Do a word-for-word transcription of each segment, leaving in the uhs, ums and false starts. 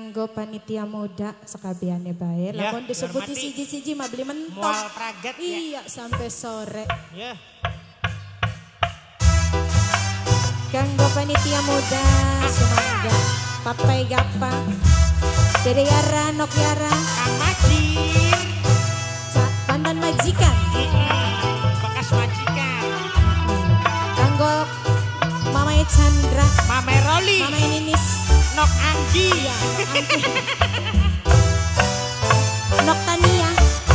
Kanggo panitia muda sekabiane bae. Ya, Lamun disebut siji-siji mah beli mentok. Mual pragat ya. Iya sampai sore. Ya. Kanggo panitia muda sumangga Papai Gapa Dede Yara Nok Yara Kang Majir. Pandan majikan. Bekas majikan. Kanggo Mama Chandra, Mama Roli. Mama Ninis, Nok Anggi. ya, Nok Anggi. Nok Tania.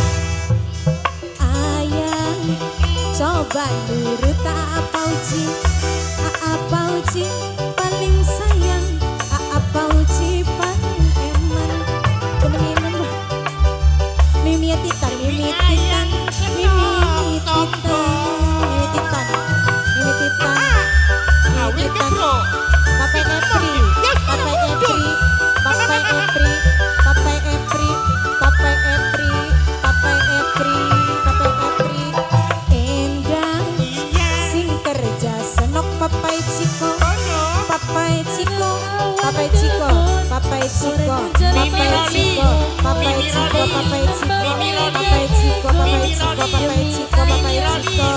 Ayang, coba nurut apa uji, apa uji paling sayang, apa uji paling eman. Kemenin Mimi Titan, Mimi Titan, Mimi Titan, Mimi Titan, Mimi Titan. Awil ke bro. Papai Epri, Papai Epri, Papai Epri, Papai Epri, Papai Epri, Papai Epri, Papai Epri. Endang, sing kerja senok Papai Ciko, Papai Ciko, Papai Ciko, Papai Ciko, Papai Ciko, Papai Ciko, Papai Ciko, Papai Ciko, Papai Ciko, Papai Ciko, Papai Ciko.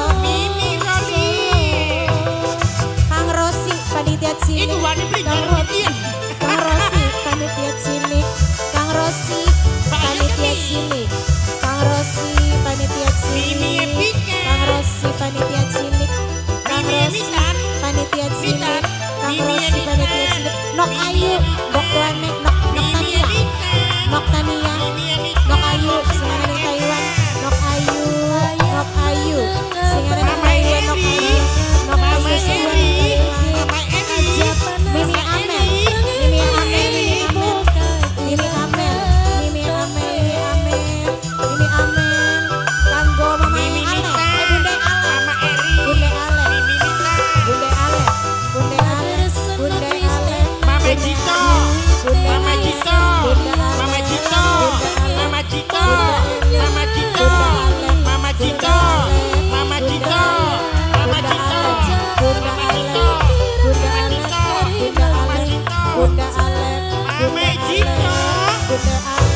Kang Rosi panitia cilik. Itu wani beli Kang panitia. Kang Rosi panitia cilik. Kang Rosi panitia cilik. Kang Rosi panitia cilik. Kang Rosi panitia cilik. Kang Rosi panitia cilik. Kang Rosi panitia cilik. Nok Ayu, Nok Duane, Nok Nok Tania. Nok Tania. Nok Ayu, singaran yang Taiwan. Nok Ayu, Nok Ayu, singaran yang Taiwan. Nok Ayu, Nok Ayu, singaran yang Taiwan. Mimi Amel, Mimi Amel, Mimi Amel, Mimi Amel, Mimi Amel, Mimi Amel, Mimi Amel. Kanggo Mama Ale, eh Bunda Ale, Bunda Ale, Bunda Ale, Bunda Ale, Bunda Ale, Mama Jito, Mama Jito, Mama Jito, Mama Jito, Mama Jito, Mama Jito, Mama Jito, Mama Jito, Bunda Ale, Bunda Ale, Bunda Ale, Bunda Ale, Bunda Ale, Bunda Ale.